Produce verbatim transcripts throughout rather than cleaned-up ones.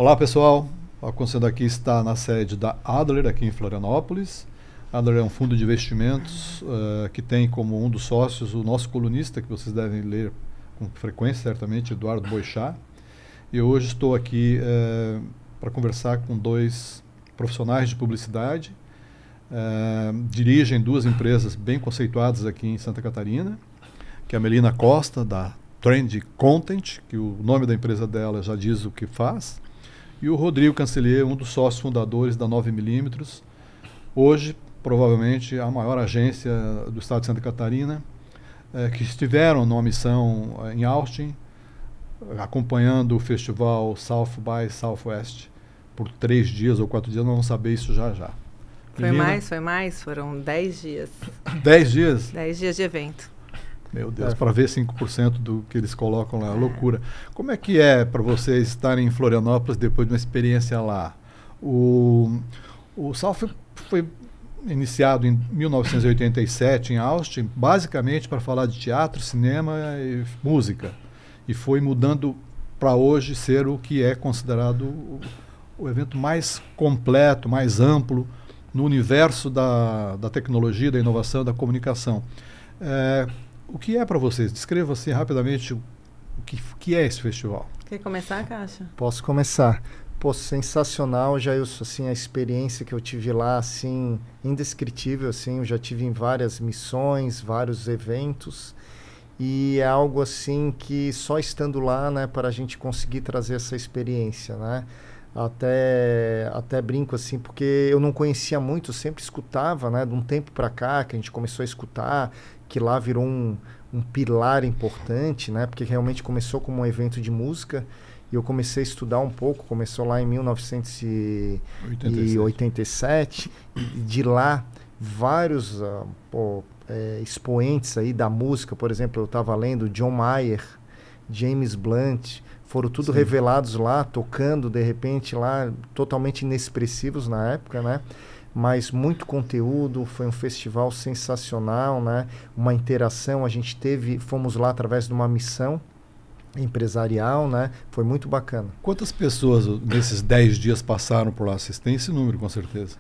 Olá pessoal, a Conselho aqui está na sede da Adler, aqui em Florianópolis. A Adler é um fundo de investimentos uh, que tem como um dos sócios o nosso colunista, que vocês devem ler com frequência, certamente, Eduardo Boixá. E hoje estou aqui uh, para conversar com dois profissionais de publicidade, uh, dirigem duas empresas bem conceituadas aqui em Santa Catarina, que é a Melina Costa, da Trend Content, que o nome da empresa dela já diz o que faz, e o Rodrigo Cancelier, um dos sócios fundadores da nove milímetros, hoje provavelmente a maior agência do estado de Santa Catarina, eh, que estiveram numa missão eh, em Austin, acompanhando o festival South by Southwest por três dias ou quatro dias, nós vamos saber isso já já. Foi Melina? mais, foi mais, foram dez dias. Dez dias? Dez dias de evento. Meu Deus, é. Para ver cinco por cento do que eles colocam lá, é loucura. Como é que é para vocês estarem em Florianópolis depois de uma experiência lá? O, o South foi iniciado em mil novecentos e oitenta e sete em Austin, basicamente para falar de teatro, cinema e música. E foi mudando para hoje ser o que é considerado o, o evento mais completo, mais amplo no universo da, da tecnologia, da inovação, da comunicação. É, o que é para vocês? Descreva assim rapidamente o que, que é esse festival. Quer começar, Caixa? Posso começar. Pô, sensacional, Jailson, assim, a experiência que eu tive lá, assim, indescritível, assim, eu já tive em várias missões, vários eventos, e é algo, assim, que só estando lá, né, para a gente conseguir trazer essa experiência, né, até, até brinco, assim, porque eu não conhecia muito, sempre escutava, né, de um tempo para cá, que a gente começou a escutar, que lá virou um, um pilar importante, né, porque realmente começou como um evento de música, e eu comecei a estudar um pouco, começou lá em mil novecentos e oitenta e sete, e de lá vários uh, pô, é, expoentes aí da música, por exemplo, eu estava lendo John Mayer, James Blunt, foram tudo Sim. revelados lá, tocando de repente lá, totalmente inexpressivos na época, né? Mas muito conteúdo, foi um festival sensacional, né? Uma interação, a gente teve, fomos lá através de uma missão empresarial, né? Foi muito bacana. Quantas pessoas nesses dez dias passaram por lá? Vocês têm esse número, com certeza.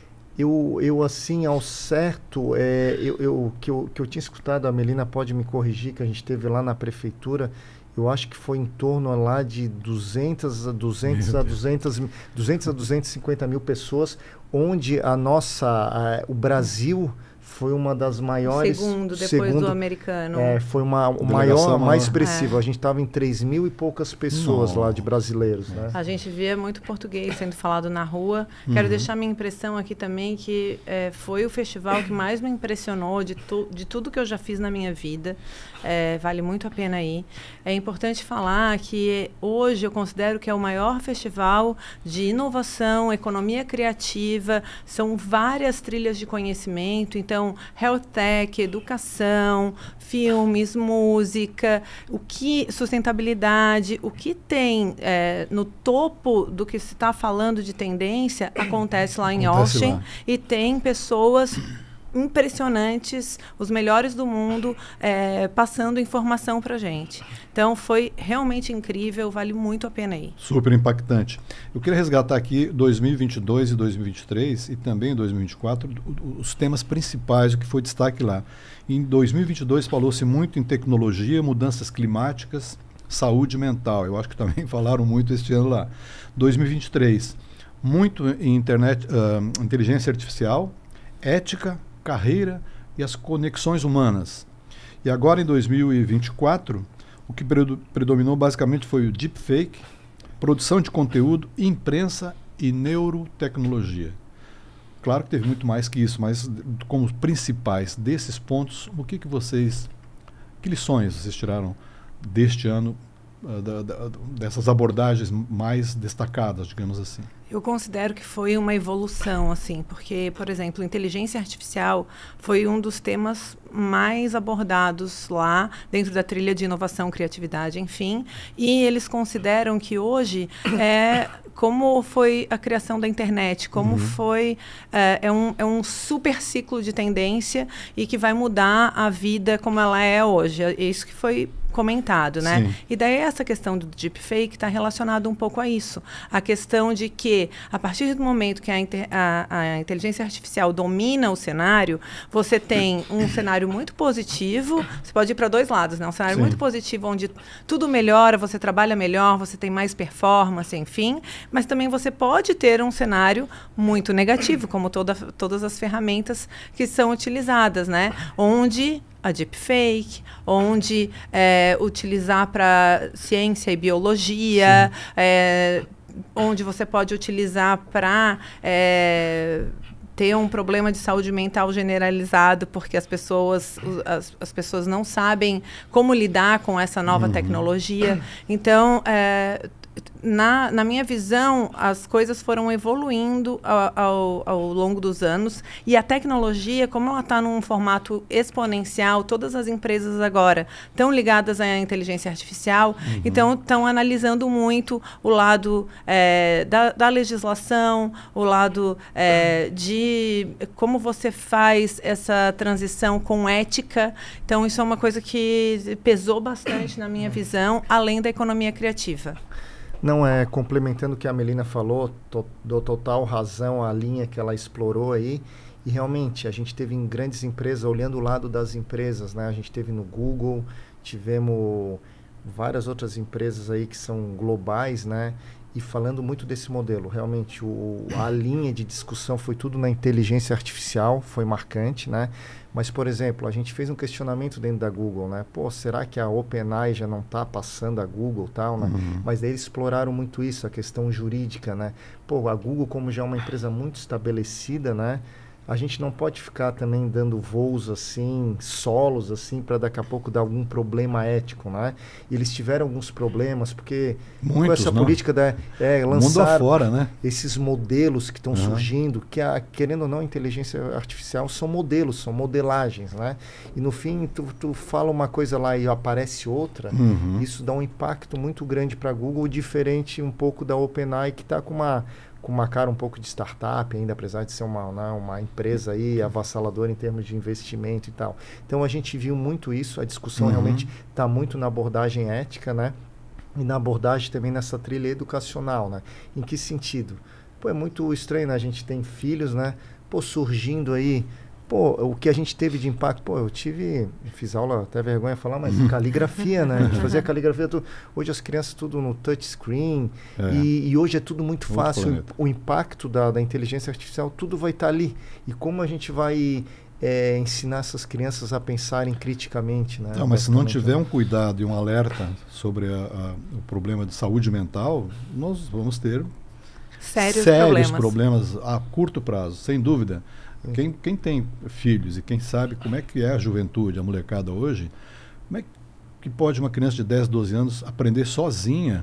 Eu, eu assim, ao certo, é, eu, eu, que, eu, que eu tinha escutado, a Melina pode me corrigir, que a gente teve lá na prefeitura, eu acho que foi em torno lá de duzentas a duzentas a duzentas, duzentas a duzentas e cinquenta mil pessoas, onde a nossa, a, o Brasil foi uma das maiores... Segundo, depois segundo, do americano. É, foi uma, o maior, mais expressivo. É. A gente estava em três mil e poucas pessoas Não. lá de brasileiros. Né? A gente via muito português sendo falado na rua. Uhum. Quero deixar minha impressão aqui também que é, foi o festival que mais me impressionou de, tu, de tudo que eu já fiz na minha vida. É, vale muito a pena ir. É importante falar que hoje eu considero que é o maior festival de inovação, economia criativa, são várias trilhas de conhecimento, então health tech, educação, filmes, música, o que sustentabilidade, o que tem é, no topo do que se está falando de tendência acontece lá em acontece Austin lá. E tem pessoas impressionantes, os melhores do mundo, é, passando informação para a gente. Então, foi realmente incrível, vale muito a pena ir. Super impactante. Eu queria resgatar aqui dois mil e vinte e dois e dois mil e vinte e três e também dois mil e vinte e quatro, os temas principais, o que foi destaque lá. Em dois mil e vinte e dois falou-se muito em tecnologia, mudanças climáticas, saúde mental. Eu acho que também falaram muito este ano lá. dois mil e vinte e três, muito em internet, uh, inteligência artificial, ética, carreira e as conexões humanas. E agora, em dois mil e vinte e quatro, o que predominou basicamente foi o deepfake, produção de conteúdo, imprensa e neurotecnologia. Claro que teve muito mais que isso, mas como principais desses pontos, o que, que vocês, que lições vocês tiraram deste ano, uh, da, da, dessas abordagens mais destacadas, digamos assim? Eu considero que foi uma evolução, assim, porque, por exemplo, inteligência artificial foi um dos temas mais abordados lá, dentro da trilha de inovação, criatividade, enfim, e eles consideram que hoje é como foi a criação da internet, como uhum. foi, é, é, um, é um super ciclo de tendência e que vai mudar a vida como ela é hoje. É isso que foi comentado, né? Sim. E daí essa questão do deepfake está relacionado um pouco a isso. A questão de que, a partir do momento que a, inter, a, a inteligência artificial domina o cenário, você tem um cenário muito positivo, você pode ir para dois lados, né? Um cenário Sim. muito positivo, onde tudo melhora, você trabalha melhor, você tem mais performance, enfim, mas também você pode ter um cenário muito negativo, como toda, todas as ferramentas que são utilizadas, né? Onde a deepfake, onde é, utilizar para ciência e biologia, é, onde você pode utilizar para é, ter um problema de saúde mental generalizado, porque as pessoas, as, as pessoas não sabem como lidar com essa nova uhum. tecnologia. Então, é, Na, na minha visão, as coisas foram evoluindo ao, ao, ao longo dos anos, e a tecnologia, como ela está num formato exponencial, todas as empresas agora estão ligadas à inteligência artificial, uhum. então estão analisando muito o lado é, da, da legislação, o lado é, de como você faz essa transição com ética. Então, isso é uma coisa que pesou bastante na minha visão, além da economia criativa. Não, é, complementando o que a Melina falou, to, dou total razão à linha que ela explorou aí, e realmente a gente teve em grandes empresas, olhando o lado das empresas, né? A gente teve no Google, tivemos várias outras empresas aí que são globais, né? E falando muito desse modelo, realmente o, a linha de discussão foi tudo na inteligência artificial, foi marcante, né? Mas, por exemplo, a gente fez um questionamento dentro da Google, né? Pô, será que a OpenAI já não está passando a Google e tal, né? Uhum. Mas daí eles exploraram muito isso, a questão jurídica, né? Pô, a Google, como já é uma empresa muito estabelecida, né? A gente não pode ficar também dando voos assim, solos assim, para daqui a pouco dar algum problema ético, né? E eles tiveram alguns problemas, porque Muitos, com essa não? política da é, mundo lançar afora, né? esses modelos que estão uhum. surgindo, que a, querendo ou não, a inteligência artificial são modelos, são modelagens, né? E no fim, tu, tu fala uma coisa lá e aparece outra, uhum. isso dá um impacto muito grande para a Google, diferente um pouco da OpenAI, que está com uma com uma cara um pouco de startup ainda, apesar de ser uma, né, uma empresa aí avassaladora em termos de investimento e tal. Então a gente viu muito isso, a discussão uhum. realmente está muito na abordagem ética, né? E na abordagem também nessa trilha educacional, né? Em que sentido? Pô, é muito estranho, né? A gente tem filhos, né? Pô, surgindo aí. Pô, o que a gente teve de impacto, pô, eu tive, fiz aula, até vergonha falar, mas caligrafia, né? A gente fazia caligrafia, tudo, hoje as crianças tudo no touchscreen, é. e, e hoje é tudo muito, muito fácil, o, o impacto da, da inteligência artificial, tudo vai estar tá ali. E como a gente vai é, ensinar essas crianças a pensarem criticamente, né? Não, mas se não tiver um cuidado e um alerta sobre a, a, o problema de saúde mental, nós vamos ter sérios, sérios problemas. problemas a curto prazo, sem dúvida. Quem, quem tem filhos e quem sabe como é que é a juventude, a molecada hoje, como é que pode uma criança de dez, doze anos aprender sozinha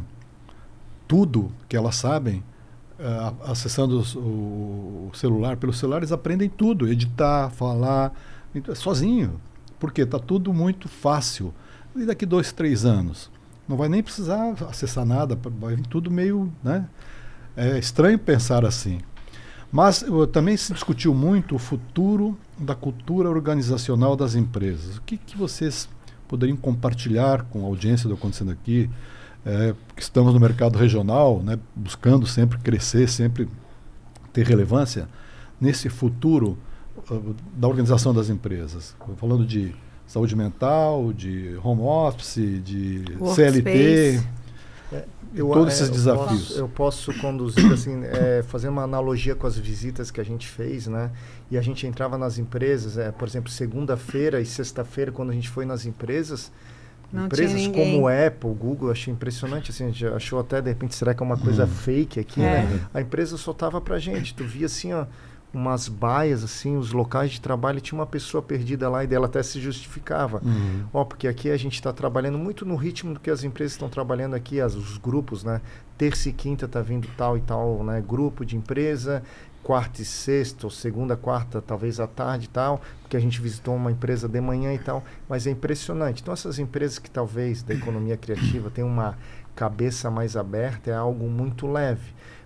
tudo que elas sabem, uh, acessando os, o, o celular? Pelo celular eles aprendem tudo, editar, falar, então, sozinho. Porque está tudo muito fácil. E daqui dois, três anos, não vai nem precisar acessar nada, vai vir tudo meio... né? É estranho pensar assim. Mas uh, também se discutiu muito o futuro da cultura organizacional das empresas. O que, que vocês poderiam compartilhar com a audiência do Acontecendo Aqui? É, que estamos no mercado regional, né, buscando sempre crescer, sempre ter relevância nesse futuro uh, da organização das empresas. Falando de saúde mental, de home office, de Workspace. C L T... É, eu, todos é, esses eu desafios. Posso, eu posso conduzir, assim, é, fazer uma analogia com as visitas que a gente fez, né? E a gente entrava nas empresas, é, por exemplo, segunda-feira e sexta-feira, quando a gente foi nas empresas, Não empresas como Apple, Google, achei impressionante, assim, a gente achou até, de repente, será que é uma coisa hum. fake aqui, é. né? A empresa soltava pra gente, tu via assim, ó, umas baias, assim, os locais de trabalho, tinha uma pessoa perdida lá e dela até se justificava. Uhum. Ó, porque aqui a gente está trabalhando muito no ritmo do que as empresas estão trabalhando aqui, as, os grupos, né? Terça e quinta tá vindo tal e tal, né? Grupo de empresa, quarta e sexta, ou segunda, quarta, talvez à tarde e tal, porque a gente visitou uma empresa de manhã e tal, mas é impressionante. Então, essas empresas que talvez da economia criativa tenham uma cabeça mais aberta, é algo muito leve.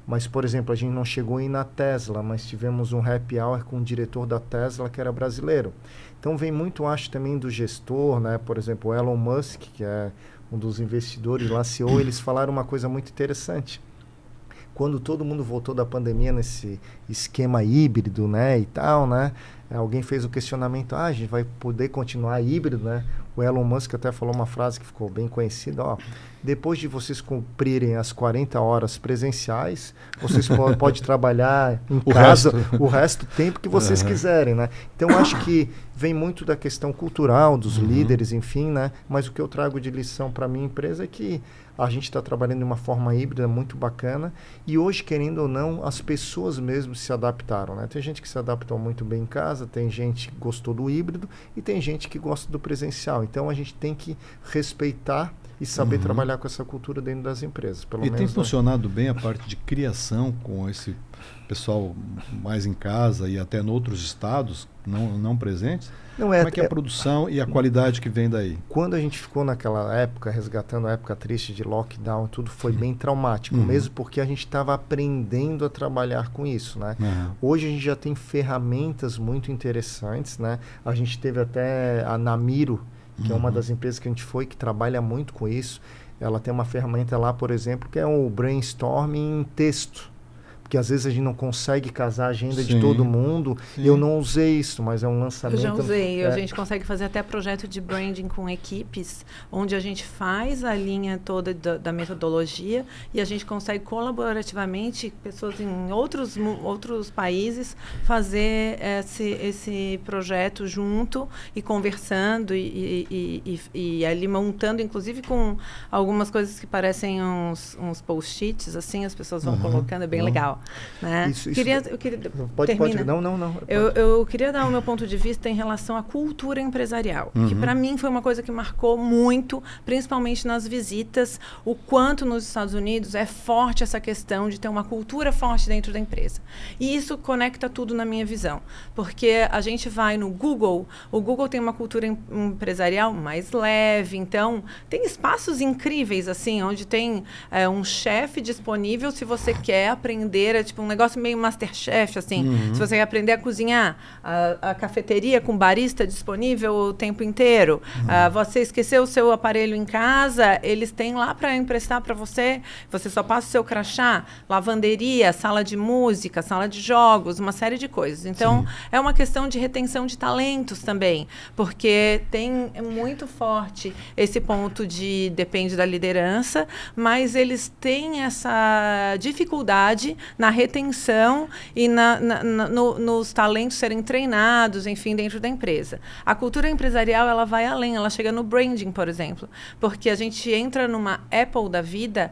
Mas, por exemplo, a gente não chegou a ir na Tesla, mas tivemos um happy hour com o diretor da Tesla, que era brasileiro. Então, vem muito, acho, também do gestor, né? Por exemplo, o Elon Musk, que é um dos investidores lá, C E O, eles falaram uma coisa muito interessante. Quando todo mundo voltou da pandemia nesse esquema híbrido, né, e tal, né, alguém fez o questionamento, ah, a gente vai poder continuar híbrido, né? O Elon Musk até falou uma frase que ficou bem conhecida, ó, depois de vocês cumprirem as quarenta horas presenciais, vocês po podem trabalhar em o casa resto. o resto do tempo que vocês uhum. quiserem, né? Então, acho que vem muito da questão cultural dos uhum. líderes, enfim, né? Mas o que eu trago de lição para a minha empresa é que a gente está trabalhando de uma forma híbrida muito bacana e hoje, querendo ou não, as pessoas mesmo se adaptaram, né? Tem gente que se adaptou muito bem em casa, tem gente que gostou do híbrido e tem gente que gosta do presencial. Então, a gente tem que respeitar e saber uhum. trabalhar com essa cultura dentro das empresas. Pelo e menos, tem né? funcionado bem a parte de criação com esse pessoal mais em casa e até em outros estados não, não presentes? Não é, Como é que é a é, produção e a qualidade que vem daí? Quando a gente ficou naquela época, resgatando a época triste de lockdown, tudo foi bem traumático, uhum. mesmo porque a gente estava aprendendo a trabalhar com isso, né? Uhum. Hoje a gente já tem ferramentas muito interessantes, né? A gente teve até a Namiro, que uhum. é uma das empresas que a gente foi, que trabalha muito com isso. Ela tem uma ferramenta lá, por exemplo, que é o brainstorming em texto. Porque às vezes a gente não consegue casar a agenda sim, de todo mundo. Sim. Eu não usei isso, mas é um lançamento. Eu já usei. É. A gente consegue fazer até projeto de branding com equipes, onde a gente faz a linha toda da, da metodologia e a gente consegue colaborativamente, pessoas em outros, outros países, fazer esse, esse projeto junto e conversando e, e, e, e, e ali montando, inclusive com algumas coisas que parecem uns, uns post-its, assim, as pessoas vão uhum. colocando, é bem uhum. legal. Né? Isso, isso, queria, eu queria, pode, pode, não, não, não. Eu, eu queria dar o meu ponto de vista em relação à cultura empresarial, uhum. que para mim foi uma coisa que marcou muito, principalmente nas visitas, o quanto nos Estados Unidos é forte essa questão de ter uma cultura forte dentro da empresa. E isso conecta tudo na minha visão, porque a gente vai no Google, o Google tem uma cultura em, empresarial mais leve, então tem espaços incríveis, assim, onde tem é, um chefe disponível se você quer aprender. É tipo um negócio meio Masterchef, assim. Uhum. Se você quer aprender a cozinhar, a, a cafeteria com barista disponível o tempo inteiro. Uhum. Uh, você esqueceu o seu aparelho em casa, eles têm lá para emprestar para você. Você só passa o seu crachá, lavanderia, sala de música, sala de jogos, uma série de coisas. Então, sim. é uma questão de retenção de talentos também, porque tem muito forte esse ponto de depende da liderança, mas eles têm essa dificuldade na retenção e na, na, na, no, nos talentos serem treinados, enfim, dentro da empresa. A cultura empresarial, ela vai além, ela chega no branding, por exemplo, porque a gente entra numa Apple da vida,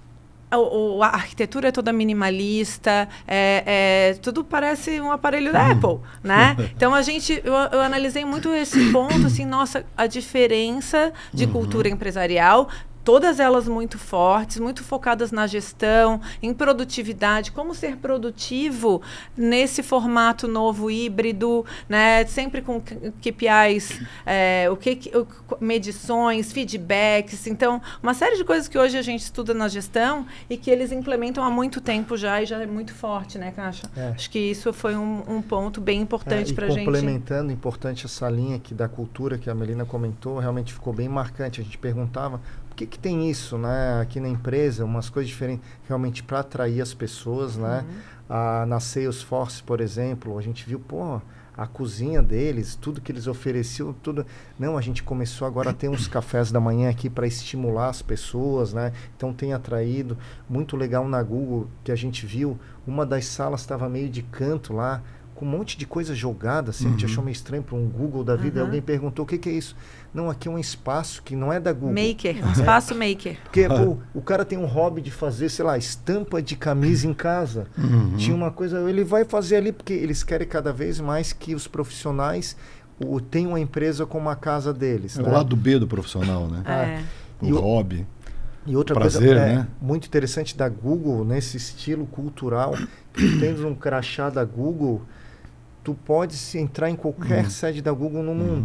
a, a arquitetura é toda minimalista, é, é, tudo parece um aparelho da Apple, né? Então, a gente, eu, eu analisei muito esse ponto, assim, nossa, a diferença de uhum. cultura empresarial, todas elas muito fortes, muito focadas na gestão, em produtividade, como ser produtivo nesse formato novo, híbrido, né? Sempre com K P Is, é, o que, o, medições, feedbacks. Então, uma série de coisas que hoje a gente estuda na gestão e que eles implementam há muito tempo já e já é muito forte, né, Caixa? É. Acho que isso foi um, um ponto bem importante é, para a gente. Complementando, importante essa linha aqui da cultura que a Melina comentou, realmente ficou bem marcante. A gente perguntava por que, que tem isso, né, aqui na empresa, umas coisas diferentes realmente para atrair as pessoas, né? Uhum. Ah, na Salesforce, por exemplo, a gente viu, pô, a cozinha deles, tudo que eles ofereciam, tudo. Não, a gente começou agora a ter uns cafés da manhã aqui para estimular as pessoas, né? Então tem atraído. Muito legal na Google que a gente viu, uma das salas estava meio de canto lá, com um monte de coisa jogada, assim, uhum. a gente achou meio estranho para um Google da vida. Uhum. Alguém perguntou, o que, que é isso? Não, aqui é um espaço que não é da Google. Maker, um espaço maker. Porque pô, o cara tem um hobby de fazer, sei lá, estampa de camisa em casa. Uhum. Tinha uma coisa, ele vai fazer ali, porque eles querem cada vez mais que os profissionais o, tenham uma empresa como a casa deles. É, né? O lado B do profissional, né? É. O e hobby. E outra Prazer, coisa é, né? muito interessante da Google, nesse estilo cultural, que tendo um crachá da Google, tu pode entrar em qualquer uhum. sede da Google no mundo.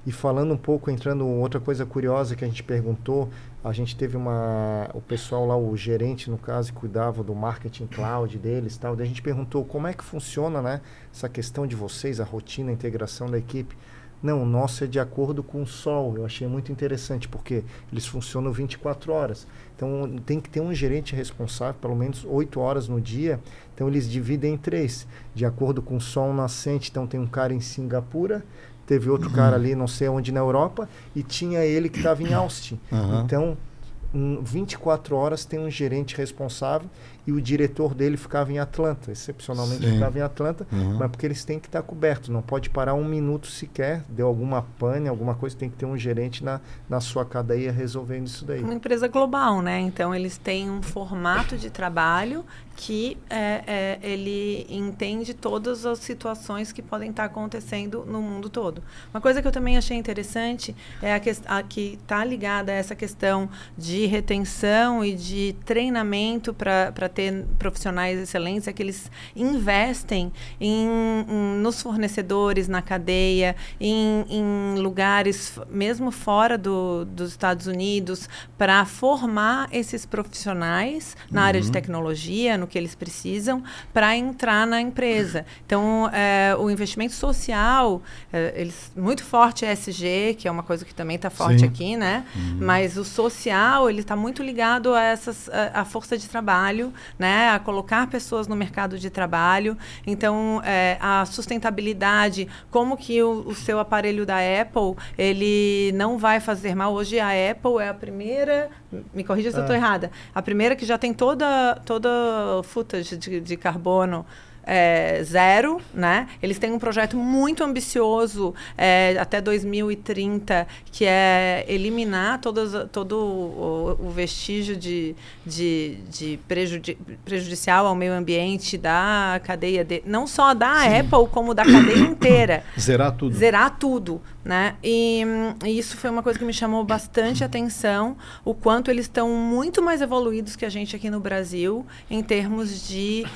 E falando um pouco, entrando outra coisa curiosa que a gente perguntou, a gente teve uma, o pessoal lá, o gerente no caso, que cuidava do marketing cloud deles e tal, daí a gente perguntou como é que funciona, né, essa questão de vocês, a rotina, a integração da equipe. Não, o nosso é de acordo com o sol. Eu achei muito interessante, porque eles funcionam vinte e quatro horas. Então, tem que ter um gerente responsável, pelo menos oito horas no dia. Então, eles dividem em três, de acordo com o sol nascente. Então, tem um cara em Singapura, teve outro uhum. cara ali, não sei onde, na Europa, e tinha ele que estava em Austin. Uhum. Então, em vinte e quatro horas tem um gerente responsável e o diretor dele ficava em Atlanta, excepcionalmente Sim. ficava em Atlanta, uhum. mas porque eles têm que estar cobertos, não pode parar um minuto sequer, deu alguma pane, alguma coisa, tem que ter um gerente na, na sua cadeia resolvendo isso daí. Uma empresa global, né? Então eles têm um formato de trabalho que é, é, ele entende todas as situações que podem estar acontecendo no mundo todo. Uma coisa que eu também achei interessante é a, que, a que está ligada a essa questão de retenção e de treinamento para ter profissionais excelentes, é que eles investem em, em, nos fornecedores, na cadeia, em, em lugares, mesmo fora do, dos Estados Unidos, para formar esses profissionais na uhum. área de tecnologia, no que eles precisam, para entrar na empresa. Então, é, o investimento social, é, eles, muito forte é E S G, que é uma coisa que também está forte Sim. aqui, né? Uhum. Mas o social, ele está muito ligado a, essas, a, a força de trabalho, né, a colocar pessoas no mercado de trabalho. Então, é, a sustentabilidade, como que o, o seu aparelho da Apple, ele não vai fazer mal. Hoje a Apple é a primeira, me corrija se é. eu estou errada, a primeira que já tem toda, toda footage de, de carbono É, zero, né? Eles têm um projeto muito ambicioso é, até dois mil e trinta, que é eliminar todas, todo o, o vestígio de, de, de prejudi prejudicial ao meio ambiente da cadeia, de, não só da Sim. Apple, como da cadeia inteira. Zerar tudo. Zerar tudo, né? E, e isso foi uma coisa que me chamou bastante atenção, o quanto eles estão muito mais evoluídos que a gente aqui no Brasil, em termos de...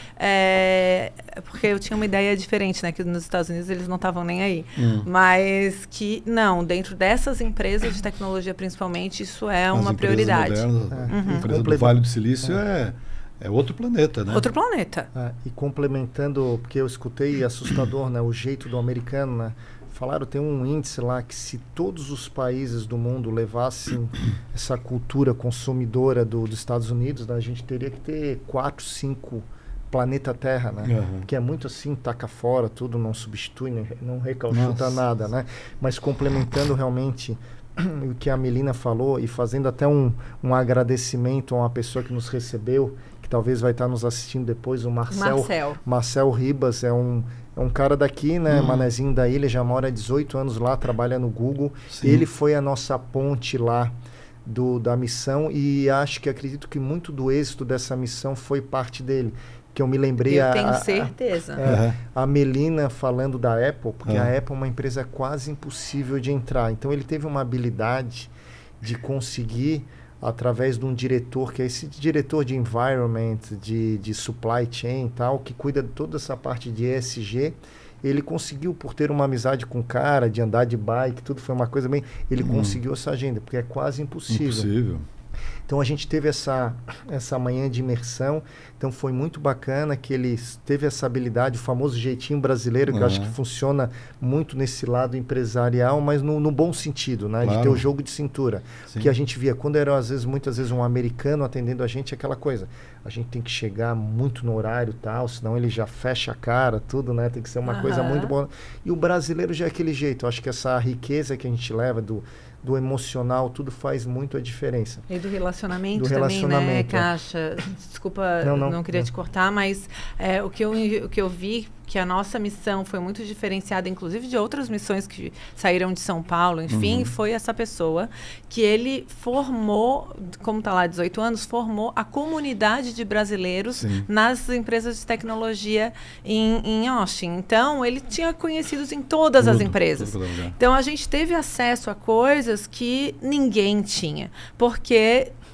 É, porque eu tinha uma ideia diferente, né? Que nos Estados Unidos eles não estavam nem aí. Hum. Mas que, não, dentro dessas empresas de tecnologia, principalmente, isso é As uma prioridade. Modernas, é. uhum. A empresa do Vale do Silício é, é outro planeta, né? Outro planeta. É, e complementando, porque eu escutei assustador, né? O jeito do americano, né? Falaram, tem um índice lá que se todos os países do mundo levassem essa cultura consumidora do, dos Estados Unidos, né? A gente teria que ter quatro, cinco... planeta Terra, né? Uhum. Que é muito assim, taca fora, tudo, não substitui, não recalchuta Nossa. nada, né? Mas complementando realmente o que a Melina falou e fazendo até um, um agradecimento a uma pessoa que nos recebeu, que talvez vai estar nos assistindo depois, o Marcel. Marcel, Marcel Ribas, é um, é um cara daqui, né? Uhum. Manezinho da ilha, já mora há dezoito anos lá, trabalha no Google. Sim. Ele foi a nossa ponte lá do, da missão e acho que acredito que muito do êxito dessa missão foi parte dele. Que eu me lembrei... Eu a, tenho a, certeza. A, a, uhum. a Melina falando da Apple, porque uhum. a Apple é uma empresa quase impossível de entrar. Então, ele teve uma habilidade de conseguir, através de um diretor, que é esse diretor de environment, de, de supply chain e tal, que cuida de toda essa parte de E S G, ele conseguiu, por ter uma amizade com o cara, de andar de bike, tudo foi uma coisa bem... Ele uhum. conseguiu essa agenda, porque é quase impossível. Impossível. Então, a gente teve essa, essa manhã de imersão, então foi muito bacana que ele teve essa habilidade, o famoso jeitinho brasileiro, que uhum. eu acho que funciona muito nesse lado empresarial, mas no, no bom sentido, né? Claro. De ter o jogo de cintura. Sim. Que a gente via, quando era, às vezes, muitas vezes, um americano atendendo a gente, aquela coisa, a gente tem que chegar muito no horário e tal, senão ele já fecha a cara, tudo, né? Tem que ser uma uhum. coisa muito boa. E o brasileiro já é aquele jeito, eu acho que essa riqueza que a gente leva do... do emocional, tudo faz muito a diferença. E do relacionamento, do também, relacionamento, né, Caixa? Desculpa, não, não, não queria não. te cortar, mas é, o, que eu, o que eu vi, que a nossa missão foi muito diferenciada, inclusive de outras missões que saíram de São Paulo, enfim, uhum. foi essa pessoa que ele formou, como está lá, dezoito anos, formou a comunidade de brasileiros Sim. nas empresas de tecnologia em, em Austin. Então, ele tinha conhecidos em todas tudo, as empresas. Tudo, tudo, então, a gente teve acesso a coisas que ninguém tinha, porque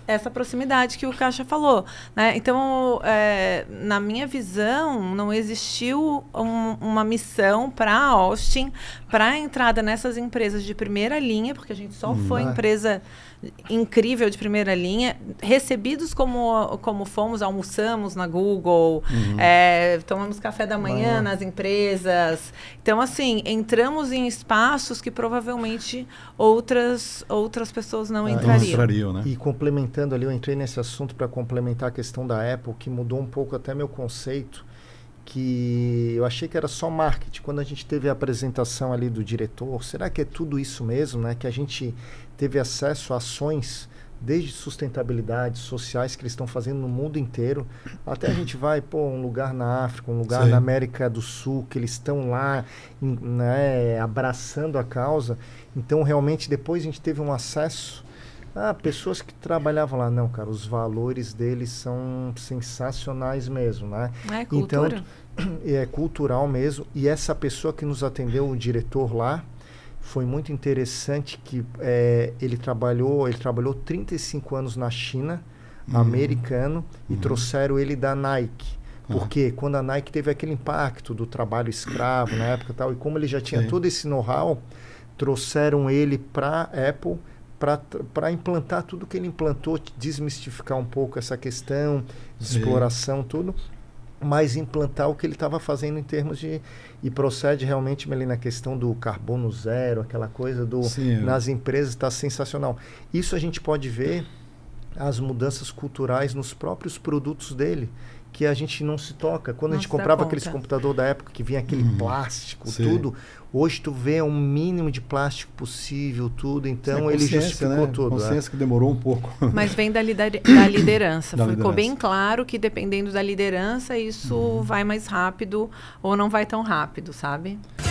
essa proximidade que o Caixa falou, né? Então, é, na minha visão, não existiu um, uma missão para a Austin, para a entrada nessas empresas de primeira linha, porque a gente só hum, foi é. empresa incrível de primeira linha, recebidos como, como fomos, almoçamos na Google, uhum. é, tomamos café da manhã uhum. nas empresas. Então, assim, entramos em espaços que provavelmente outras, outras pessoas não ah, entrariam. Não entrariam, né? E complementando ali, eu entrei nesse assunto para complementar a questão da Apple, que mudou um pouco até meu conceito, que eu achei que era só marketing. Quando a gente teve a apresentação ali do diretor, será que é tudo isso mesmo, né? Que a gente teve acesso a ações desde sustentabilidade, sociais que eles estão fazendo no mundo inteiro. Até a gente vai, pô, um lugar na África, um lugar Sim. na América do Sul, que eles estão lá, em, né, abraçando a causa. Então, realmente, depois a gente teve um acesso a pessoas que trabalhavam lá. Não, cara, os valores deles são sensacionais mesmo, né? É cultura. Então, é cultural mesmo. E essa pessoa que nos atendeu, o diretor lá, foi muito interessante que é, ele trabalhou ele trabalhou trinta e cinco anos na China, uhum. americano, e uhum. trouxeram ele da Nike. Porque uhum. quando a Nike teve aquele impacto do trabalho escravo na época e tal, e como ele já tinha Sim. todo esse know-how, trouxeram ele para a Apple para implantar tudo que ele implantou, desmistificar um pouco essa questão de Sim. exploração, tudo, mas implantar o que ele estava fazendo em termos de... E procede realmente ali na questão do carbono zero, aquela coisa do... Sim, nas empresas está sensacional. Isso a gente pode ver as mudanças culturais nos próprios produtos dele, que a gente não se toca. Quando não a gente comprava aqueles computador da época que vinha aquele uhum. plástico, Sim. tudo, hoje tu vê um mínimo de plástico possível, tudo, então ele justificou né? tudo. Consciência é. que demorou um pouco. Mas vem da, lider da liderança. Da Ficou liderança. bem claro que dependendo da liderança, isso uhum. vai mais rápido ou não vai tão rápido, sabe?